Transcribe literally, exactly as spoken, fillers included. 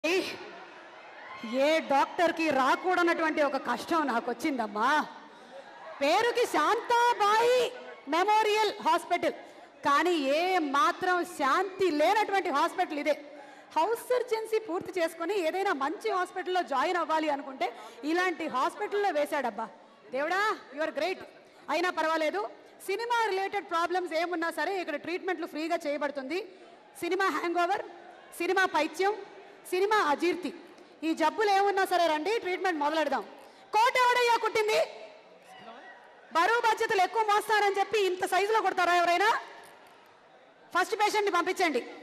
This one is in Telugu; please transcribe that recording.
ఏ డాక్టర్ కి రాకూడనటువంటి ఒక కష్టం నాకు వచ్చిందమ్మా. పేరుకి శాంతాబాయి మెమోరియల్ హాస్పిటల్, కానీ ఏ మాత్రం శాంతి లేనటువంటి హాస్పిటల్ ఇదే. హౌస్ సర్జెన్సీ పూర్తి చేసుకొని ఏదైనా మంచి హాస్పిటల్లో జాయిన్ అవ్వాలి అనుకుంటే ఇలాంటి హాస్పిటల్లో వేశాడబ్బా. దేవుడా, యు ఆర్ గ్రేట్. అయినా పర్వాలేదు, సినిమా రిలేటెడ్ ప్రాబ్లమ్స్ ఏమున్నా సరే ఇక్కడ ట్రీట్మెంట్లు ఫ్రీగా చేయబడుతుంది. సినిమా హ్యాంగ్ ఓవర్, సినిమా పైత్యం, సినిమా అజీర్తి, ఈ జబ్బులు ఏమున్నా సరే రండి, ట్రీట్మెంట్ మొదలెడదాం. కోట ఎవడయ్యా కుట్టింది? బరువు బాధ్యతలు ఎక్కువ మోస్తారని చెప్పి ఇంత సైజులో కొడతారా ఎవరైనా? ఫస్ట్ పేషెంట్ని పంపించండి.